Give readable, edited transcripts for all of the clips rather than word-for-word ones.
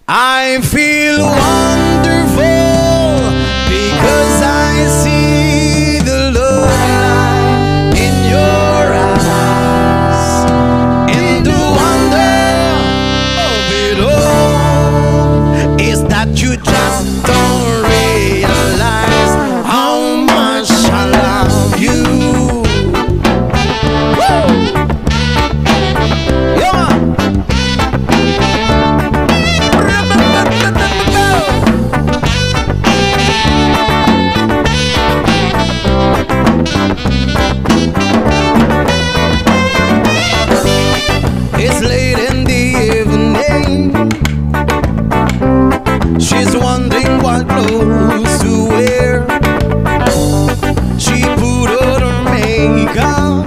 I feel wonderful because I see the love light in your eyes, and the wonder of it all is that you just don't realize how much I love you. Woo! Yeah. It's late in the evening. She's wondering what clothes to wear. She put on her makeup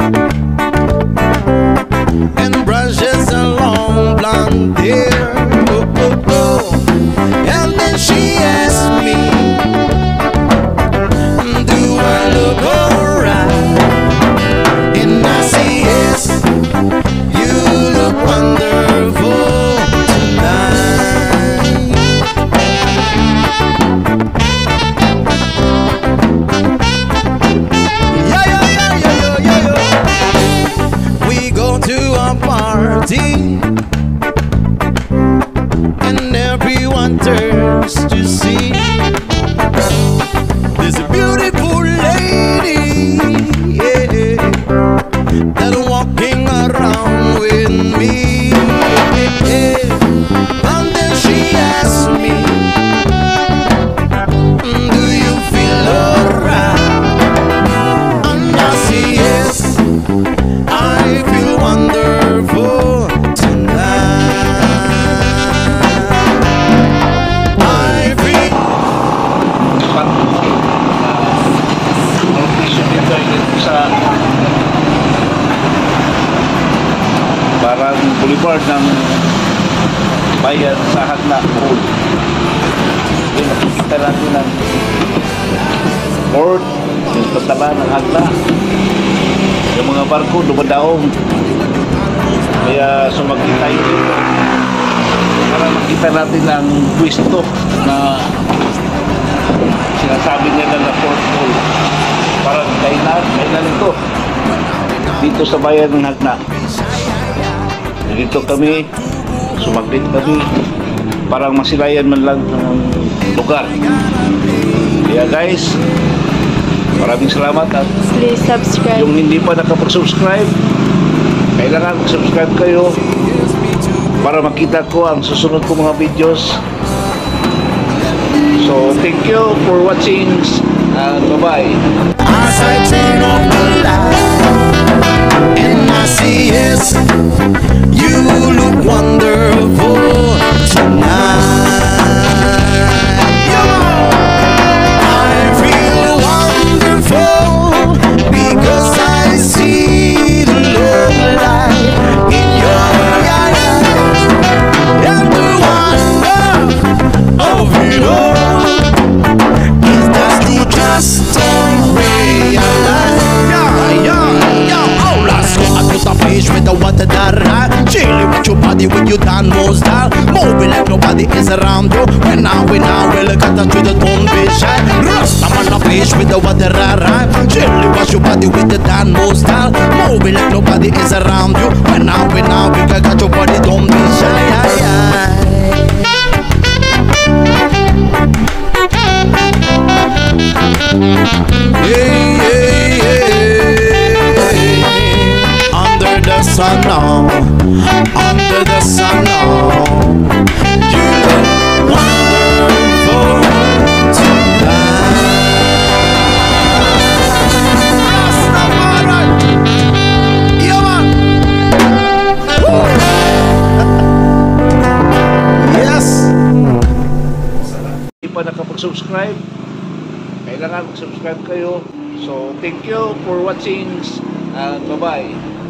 and brushes her long blonde hair. Oh, oh, oh. And then she asked me, do I look alright? And I say yes, you look wonderful tonight. Yeah, yeah, yeah, yeah, yeah, yeah. We go to a party and everyone turns to see there's a beautiful lady, yeah, that walking around with me, yeah. And then she asked me, do you feel alright? And I say yes, I feel wonderful tonight. I feel parang boulevard ng bayan sa Jagna, Bohol. Yung nakikita natin ng port, yung patala ng Jagna, yung mga barko dumadaong. Kaya sumagin tayo dito para makita natin ang pwesto na sinasabi nila na Portcall. Parang kainan ito dito sa bayan ng Jagna. Dito kami, sumaglit kami, parang masilayan man lang ng lugar. Kaya guys, maraming salamat at please subscribe. Yung hindi pa nakapag-subscribe, kailangan subscribe kayo para makita ko ang susunod kong mga videos. So, thank you for watching and bye-bye. as I turn off the light and I see yes, you look wonderful tonight. I feel wonderful because I see the love light in your eyes, and the wonder of it all is that you just don't realize. Oh, let's go to the beach with the water that right. Chilling with your body when you done more style. Moving like nobody is around you. When now, we'll cut to the don't be shy. Rust, I'm on the beach with the water that right. Chilling with your body with the done more style. Moving like nobody is around you. When now, we can cut your body, don't be shy. Hey, hey, hey, under the sun now, under the sun now, you look wonderful tonight. Yeah, man. Yes. Hindi pa nakapag-subscribe, kailangan mag-subscribe kayo. So, thank you for watching and bye-bye.